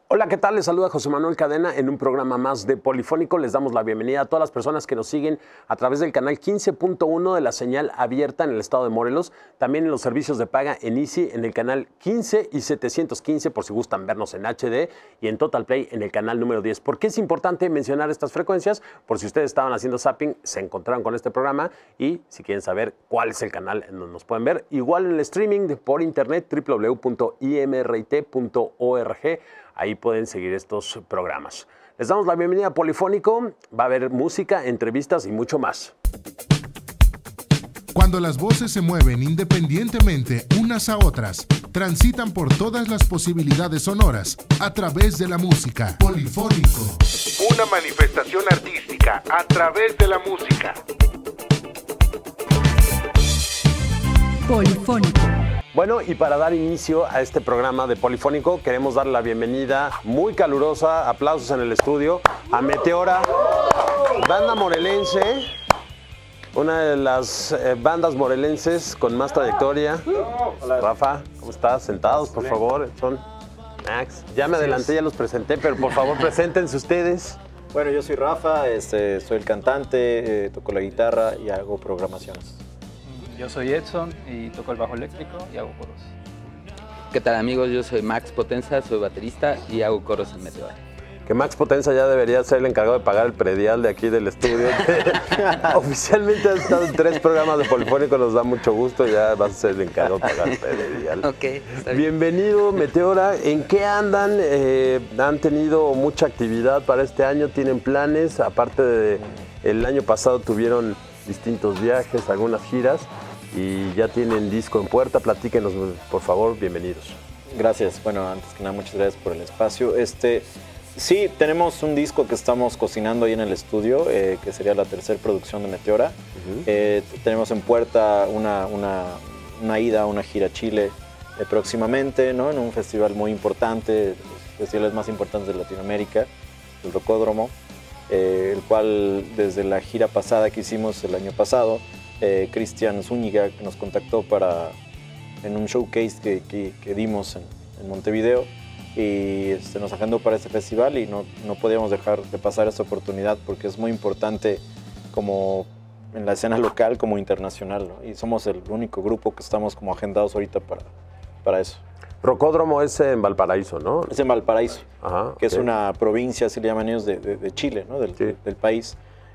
Hola, ¿qué tal? Les saluda José Manuel Cadena en un programa más de Polifónico. Les damos la bienvenida a todas las personas que nos siguen a través del canal 15.1 de la señal abierta en el estado de Morelos, también en los servicios de paga en Easy en el canal 15 y 715 por si gustan vernos en HD y en Total Play en el canal número 10. ¿Por qué es importante mencionar estas frecuencias? Por si ustedes estaban haciendo zapping, se encontraron con este programa y si quieren saber cuál es el canal en donde nos pueden ver, igual en el streaming por internet www.imrt.org. Ahí pueden seguir estos programas. Les damos la bienvenida a Polifónico. Va a haber música, entrevistas y mucho más. Cuando las voces se mueven independientemente unas a otras, transitan por todas las posibilidades sonoras a través de la música. Polifónico. Una manifestación artística a través de la música. Polifónico. Bueno, y para dar inicio a este programa de Polifónico, queremos darle la bienvenida muy calurosa, aplausos en el estudio, a Meteora, banda morelense, una de las bandas morelenses con más trayectoria. Hola. Rafa, ¿cómo estás? Sentados, por favor. Son Max. Ya me adelanté, ya los presenté, pero por favor, preséntense ustedes. Bueno, yo soy Rafa, soy el cantante, toco la guitarra y hago programaciones. Yo soy Edson y toco el bajo eléctrico y hago coros. ¿Qué tal, amigos? Yo soy Max Potenza, soy baterista y hago coros en Meteora. Que Max Potenza ya debería ser el encargado de pagar el predial de aquí del estudio. Oficialmente ha estado en 3 programas de Polifónico, nos da mucho gusto, ya vas a ser el encargado de pagar el predial. Ok, está bien. Bienvenido, Meteora. ¿En qué andan? ¿Han tenido mucha actividad para este año? ¿Tienen planes? Aparte del año pasado tuvieron distintos viajes, algunas giras. Y ya tienen disco en puerta, platíquenos, por favor, bienvenidos. Gracias, bueno, antes que nada, muchas gracias por el espacio. Sí, tenemos un disco que estamos cocinando ahí en el estudio, que sería la tercera producción de Meteora. Tenemos en puerta una ida, una gira a Chile próximamente, ¿no? En un festival muy importante, los festivales más importantes de Latinoamérica, el Rocódromo, el cual desde la gira pasada que hicimos el año pasado, Cristian Zúñiga nos contactó en un showcase que dimos en Montevideo y nos agendó para este festival y no podíamos dejar de pasar esta oportunidad porque es muy importante como en la escena local como internacional, ¿no? Y somos el único grupo que estamos como agendados ahorita para eso. Rocódromo es en Valparaíso, ¿no? Es en Valparaíso, Ajá, que es una provincia, así le llaman ellos, de Chile, ¿no? Del país.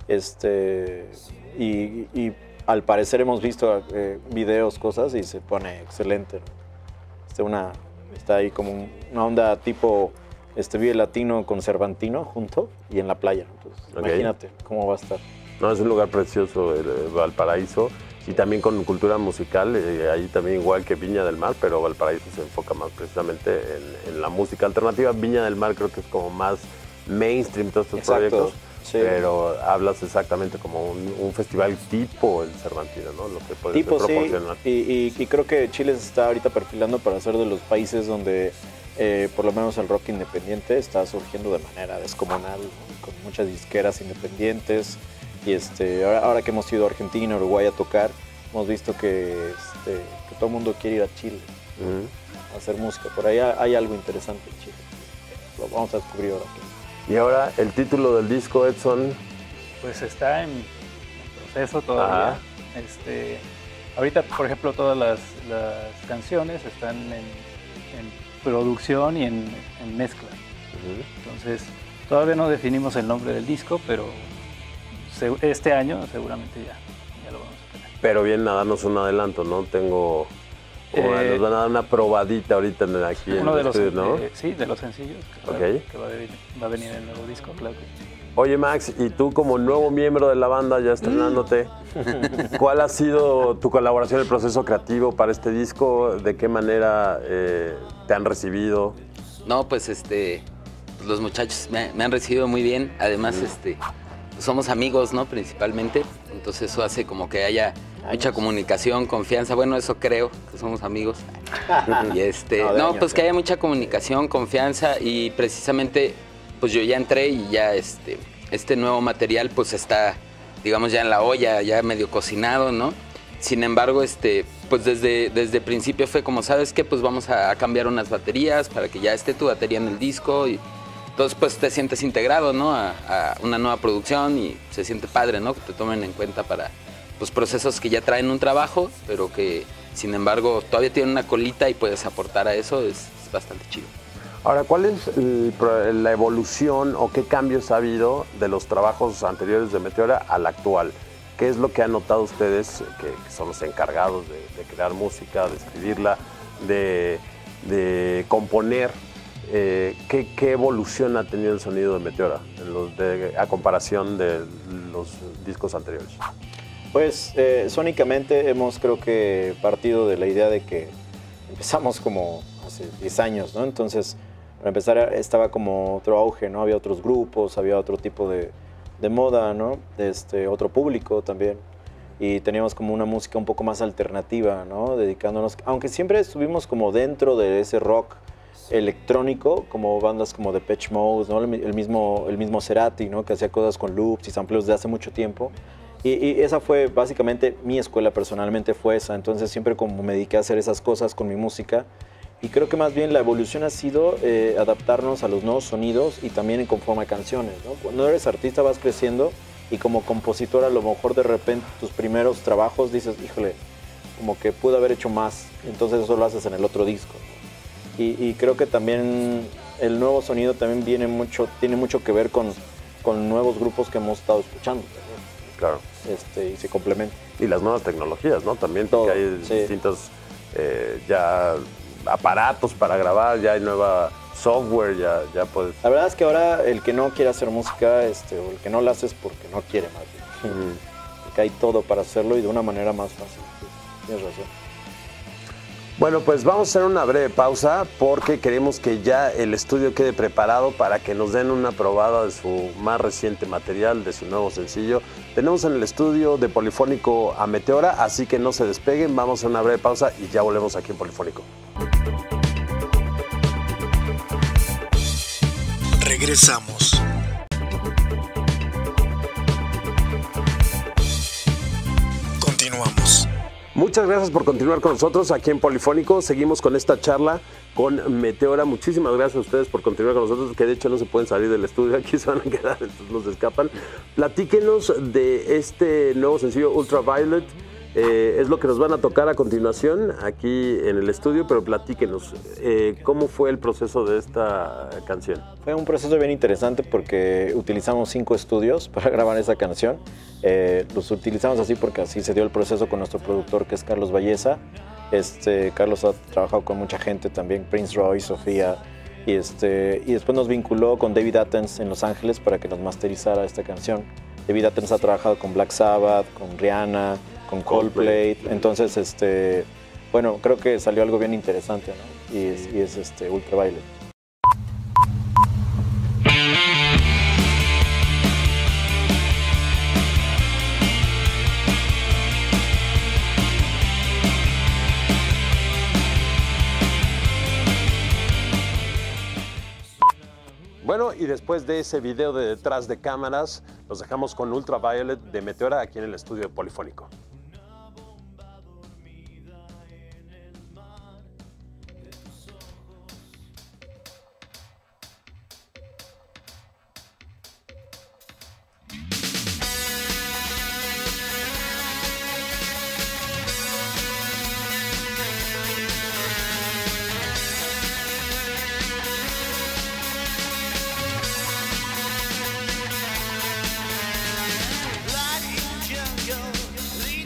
Y al parecer hemos visto videos, cosas, y se pone excelente, ¿no? Está ahí como una onda tipo Vive Latino con Cervantino junto y en la playa. Entonces, imagínate cómo va a estar. No, es un lugar precioso, Valparaíso, y también con cultura musical, ahí también igual que Viña del Mar, pero Valparaíso se enfoca más precisamente en la música alternativa. Viña del Mar creo que es como más mainstream todos estos proyectos. Sí. Pero hablas exactamente como un festival tipo el Cervantino, ¿no? Lo que puede proporcionar. Sí, y creo que Chile se está ahorita perfilando para ser de los países donde por lo menos el rock independiente está surgiendo de manera descomunal, ¿no? Con muchas disqueras independientes. Y ahora que hemos ido a Argentina, Uruguay a tocar, hemos visto que todo el mundo quiere ir a Chile a hacer música. Por ahí hay algo interesante en Chile. Lo vamos a descubrir ahora. Y ahora, el título del disco, Edson. Pues está en proceso todavía. Ahorita, por ejemplo, todas las canciones están en producción y en mezcla. Entonces, todavía no definimos el nombre del disco, pero este año seguramente ya lo vamos a tener. Pero vienen a darnos un adelanto, ¿no? Nos van a dar una probadita ahorita aquí en el estudio, ¿no? Sí, de los sencillos que va a venir el nuevo disco, claro que sí. Oye, Max, y tú como nuevo miembro de la banda, ya estrenándote, ¿cuál ha sido tu colaboración en el proceso creativo para este disco? ¿De qué manera te han recibido? No, pues los muchachos me han recibido muy bien. Además, somos amigos, ¿no? Principalmente. Entonces eso hace como que haya mucha comunicación, confianza. Bueno, eso creo, que somos amigos. Y pues que haya mucha comunicación, confianza y precisamente pues yo ya entré y ya este nuevo material pues está, digamos, ya en la olla, ya medio cocinado, ¿no? Sin embargo, pues desde principio fue como, ¿sabes qué? Pues vamos a cambiar unas baterías para que ya esté tu batería en el disco y entonces pues te sientes integrado, ¿no? A una nueva producción y se siente padre, ¿no? Que te tomen en cuenta para pues procesos que ya traen un trabajo, pero que sin embargo todavía tienen una colita y puedes aportar a eso, es bastante chido. Ahora, ¿cuál es la evolución o qué cambios ha habido de los trabajos anteriores de Meteora al actual? ¿Qué es lo que han notado ustedes, que son los encargados de crear música, de escribirla, de componer? ¿Qué evolución ha tenido el sonido de Meteora a comparación de los discos anteriores? Pues sónicamente hemos creo que partido de la idea de que empezamos como hace 10 años, ¿no? Entonces, para empezar estaba como otro auge, ¿no? Había otros grupos, había otro tipo de moda, ¿no? Otro público también. Y teníamos como una música un poco más alternativa, ¿no? Dedicándonos, aunque siempre estuvimos como dentro de ese rock electrónico, como bandas como Depeche Mode, ¿no? El mismo Cerati, ¿no? Que hacía cosas con loops y sampleos de hace mucho tiempo. Y esa fue básicamente mi escuela, personalmente fue esa. Entonces siempre como me dediqué a hacer esas cosas con mi música. Y creo que más bien la evolución ha sido adaptarnos a los nuevos sonidos y también en conforme a canciones, ¿no? Cuando eres artista vas creciendo y como compositor a lo mejor de repente tus primeros trabajos dices, híjole, como que pude haber hecho más. Entonces eso lo haces en el otro disco, ¿no? Y creo que también el nuevo sonido también tiene mucho que ver con nuevos grupos que hemos estado escuchando también. Claro. Y se complementa. Y las nuevas tecnologías, ¿no? También Todo, porque hay sí. distintos ya aparatos para grabar, ya hay nueva software, ya puedes... La verdad es que ahora el que no quiere hacer música, o el que no la hace es porque no quiere más bien. Porque hay todo para hacerlo y de una manera más fácil. Sí, tienes razón. Bueno, pues vamos a hacer una breve pausa porque queremos que ya el estudio quede preparado para que nos den una probada de su más reciente material, de su nuevo sencillo. Tenemos en el estudio de Polifónico a Meteora, así que no se despeguen, vamos a hacer una breve pausa y ya volvemos aquí en Polifónico. Regresamos. Continuamos. Muchas gracias por continuar con nosotros aquí en Polifónico. Seguimos con esta charla con Meteora. Muchísimas gracias a ustedes por continuar con nosotros, que de hecho no se pueden salir del estudio, aquí se van a quedar, entonces nos escapan. Platíquenos de este nuevo sencillo Ultraviolet. Es lo que nos van a tocar a continuación aquí en el estudio, pero platíquenos, ¿cómo fue el proceso de esta canción? Fue un proceso bien interesante porque utilizamos 5 estudios para grabar esa canción. Los utilizamos así porque así se dio el proceso con nuestro productor, que es Carlos Valleza. Carlos ha trabajado con mucha gente también, Prince Royce, Sofía, y después nos vinculó con David Athens en Los Ángeles para que nos masterizara esta canción. David Athens ha trabajado con Black Sabbath, con Rihanna, con Coldplay. Entonces, bueno, creo que salió algo bien interesante, ¿no? Y es Ultraviolet. Bueno, y después de ese video de detrás de cámaras, los dejamos con Ultraviolet de Meteora aquí en el estudio de Polifónico. Light in jungle, lead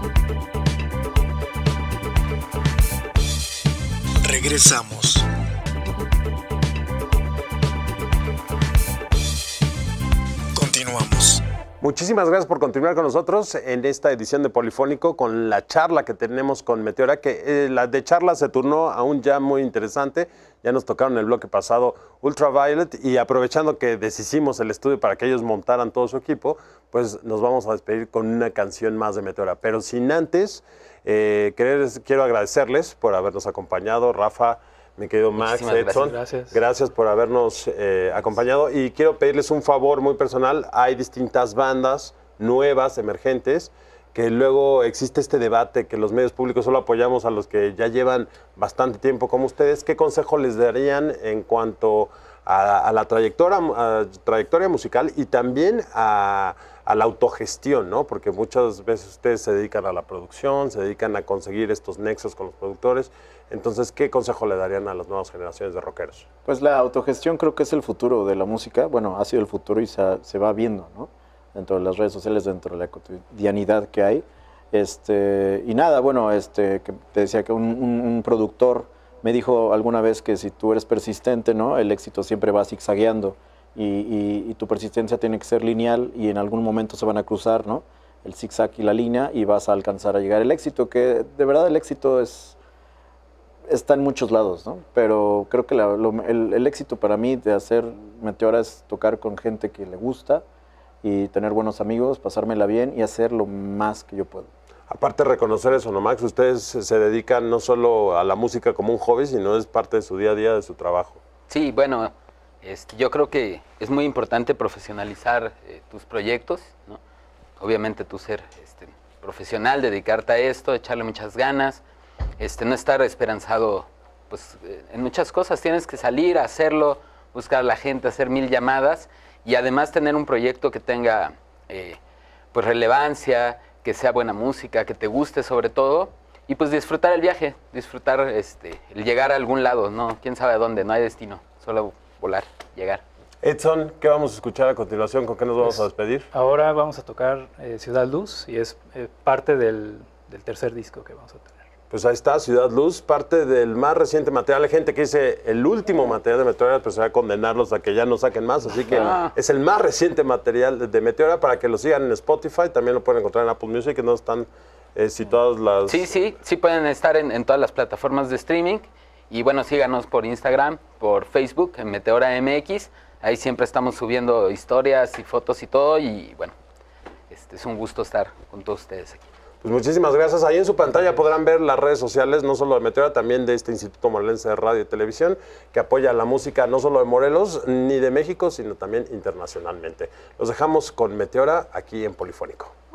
Regresamos. Continuamos. Muchísimas gracias por continuar con nosotros en esta edición de Polifónico con la charla que tenemos con Meteora, que la de charla se turnó a un jam muy interesante. Ya nos tocaron el bloque pasado Ultraviolet y aprovechando que deshicimos el estudio para que ellos montaran todo su equipo, pues nos vamos a despedir con una canción más de Meteora. Pero sin antes, quiero agradecerles por habernos acompañado, Rafa, mi querido Max, Edson. Gracias por habernos acompañado y quiero pedirles un favor muy personal. Hay distintas bandas nuevas, emergentes, que luego existe este debate que los medios públicos solo apoyamos a los que ya llevan bastante tiempo como ustedes. ¿Qué consejo les darían en cuanto a la trayectoria musical y también a la autogestión, ¿no? Porque muchas veces ustedes se dedican a la producción, se dedican a conseguir estos nexos con los productores. Entonces, ¿qué consejo le darían a las nuevas generaciones de rockeros? Pues la autogestión creo que es el futuro de la música. Bueno, ha sido el futuro y se va viendo, ¿no? Dentro de las redes sociales, dentro de la cotidianidad que hay. Y nada, bueno, que te decía que un productor me dijo alguna vez que si tú eres persistente, ¿no? El éxito siempre va zigzagueando y tu persistencia tiene que ser lineal y en algún momento se van a cruzar, ¿no? El zigzag y la línea y vas a alcanzar a llegar al éxito, que de verdad el éxito está en muchos lados, ¿no? Pero creo que el éxito para mí de hacer Meteora es tocar con gente que le gusta y tener buenos amigos, pasármela bien y hacer lo más que yo puedo. Aparte de reconocer eso, ¿no, Max? Ustedes se dedican no solo a la música como un hobby, sino es parte de su día a día, de su trabajo. Sí, bueno, yo creo que es muy importante profesionalizar tus proyectos, ¿no? Obviamente tú ser profesional, dedicarte a esto, echarle muchas ganas, no estar esperanzado pues, en muchas cosas. Tienes que salir a hacerlo, buscar a la gente, hacer 1000 llamadas y además tener un proyecto que tenga pues relevancia, que sea buena música, que te guste sobre todo y pues disfrutar el viaje, disfrutar el llegar a algún lado, ¿no? Quién sabe a dónde, no hay destino, solo volar, llegar. Edson, ¿qué vamos a escuchar a continuación? ¿Con qué nos vamos a despedir? Ahora vamos a tocar Ciudad Luz y es parte del tercer disco que vamos a tener. Pues ahí está, Ciudad Luz, parte del más reciente material. Hay gente que dice el último material de Meteora, pero se va a condenarlos a que ya no saquen más. Así que es el más reciente material de Meteora para que lo sigan en Spotify. También lo pueden encontrar en Apple Music, que no están situadas las... Sí, pueden estar en todas las plataformas de streaming. Y bueno, síganos por Instagram, por Facebook, en Meteora MX. Ahí siempre estamos subiendo historias y fotos y todo. Y bueno, es un gusto estar con todos ustedes aquí. Pues muchísimas gracias. Ahí en su pantalla podrán ver las redes sociales, no solo de Meteora, también de este Instituto Morelense de Radio y Televisión, que apoya la música no solo de Morelos ni de México, sino también internacionalmente. Los dejamos con Meteora aquí en Polifónico.